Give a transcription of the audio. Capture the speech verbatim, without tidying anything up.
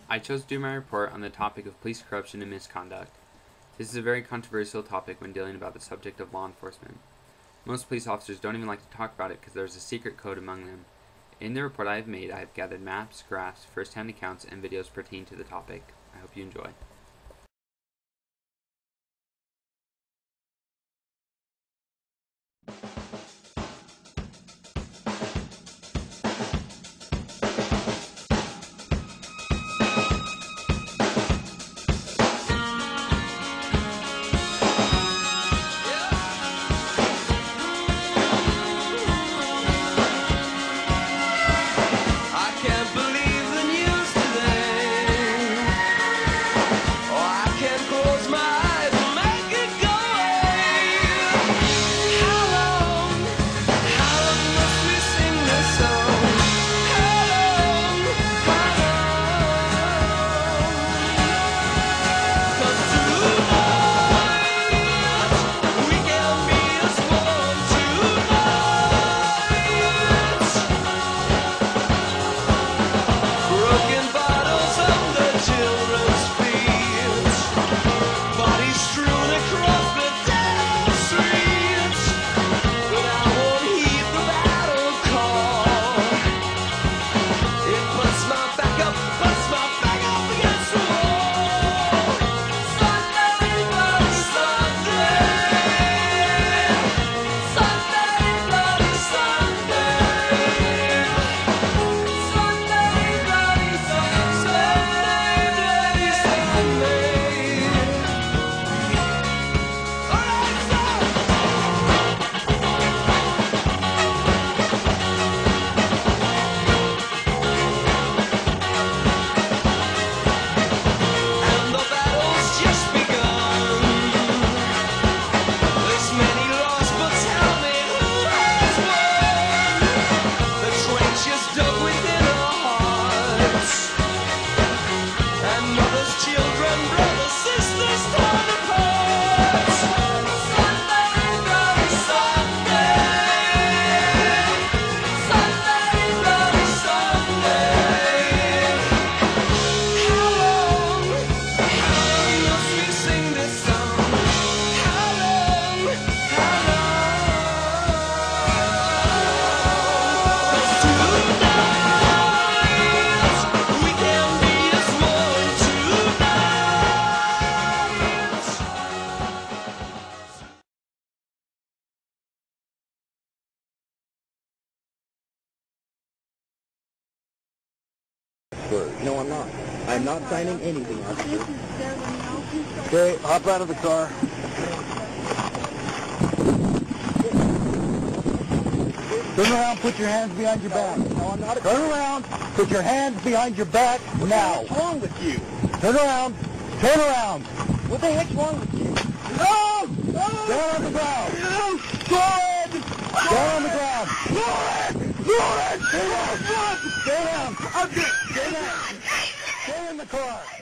I chose to do my report on the topic of police corruption and misconduct. This is a very controversial topic when dealing about the subject of law enforcement. Most police officers don't even like to talk about it because there's a secret code among them. In the report I have made, I have gathered maps, graphs, first-hand accounts, and videos pertaining to the topic. I hope you enjoy. No, I'm not. I'm not signing anything, officer. Okay, hop out of the car. Turn around, put your hands behind your back. No, I'm not. Turn around, put your hands behind your back now. What's wrong with you? Turn around, turn around. What the heck's wrong with you? No! No! Down on the ground. No! Go ahead! Down on the ground. Go ahead! Go ahead! Stay down! Stay down! I'm good! Stay down! Stay in the car!